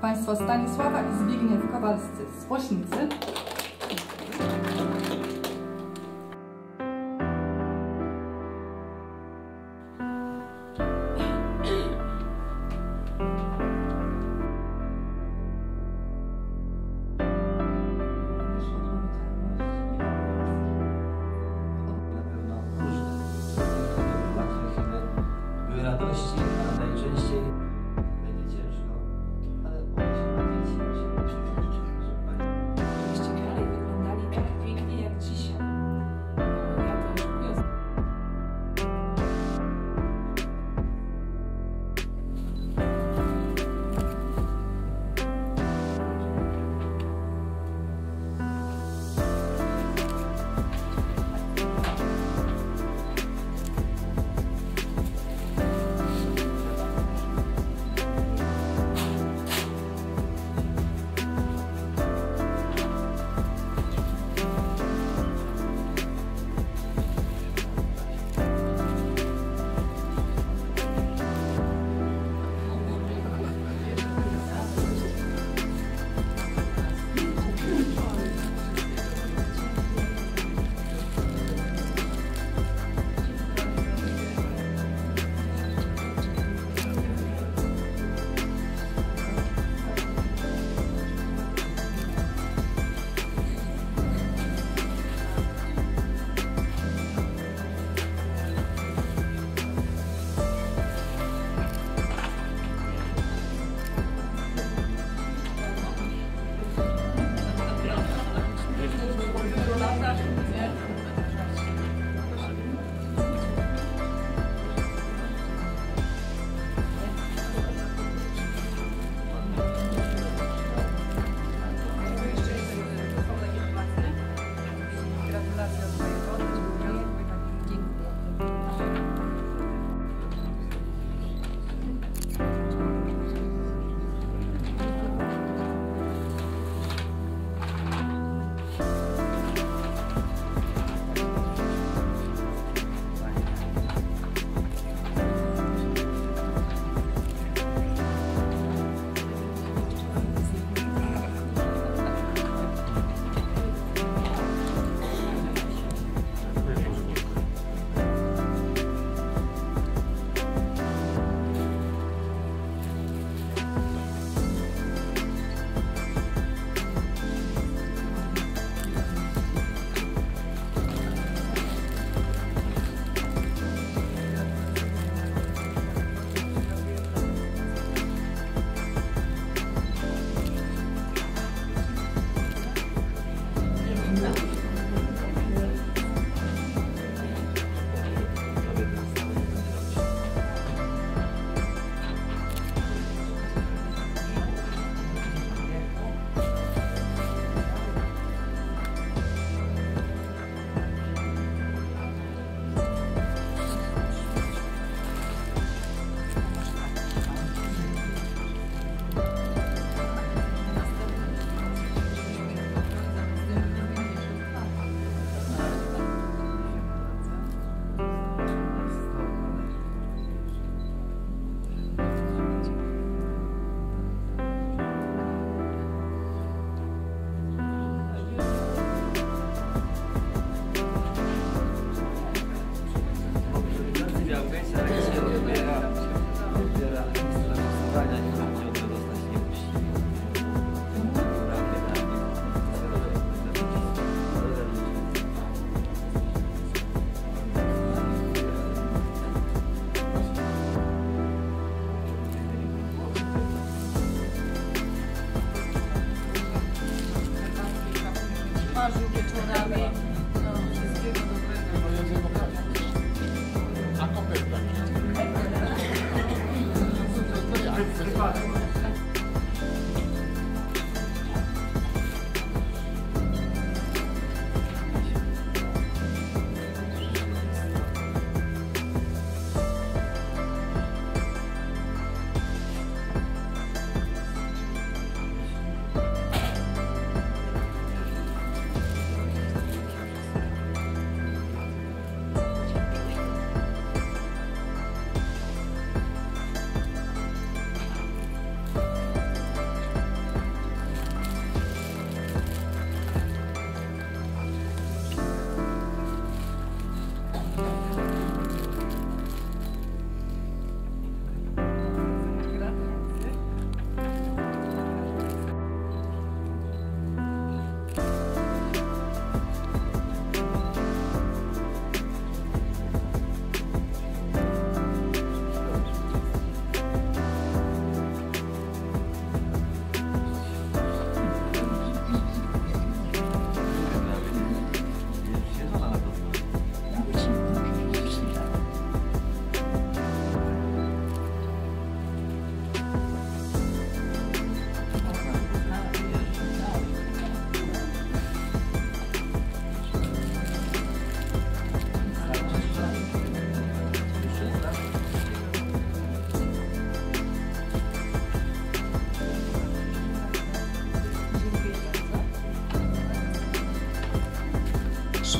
Państwo Stanisława i Zbigniew Kowalscy z Płośnicy. Radości, a najczęściej będzie ciężko, ale powinien się nadzieć, Żebyście dalej wyglądali tak pięknie jak dzisiaj. Bo ja to już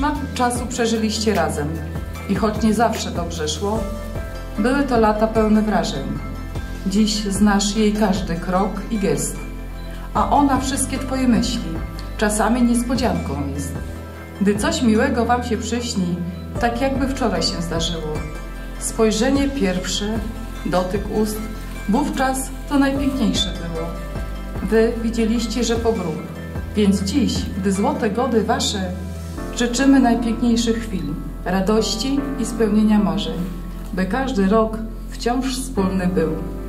szmat czasu przeżyliście razem i choć nie zawsze dobrze szło, były to lata pełne wrażeń. Dziś znasz jej każdy krok i gest, a ona wszystkie twoje myśli, czasami niespodzianką jest. Gdy coś miłego wam się przyśni, tak jakby wczoraj się zdarzyło. Spojrzenie pierwsze, dotyk ust, wówczas to najpiękniejsze było. Wy widzieliście, że po grób, więc dziś, gdy złote gody wasze, życzymy najpiękniejszych chwil, radości i spełnienia marzeń, by każdy rok wciąż wspólny był.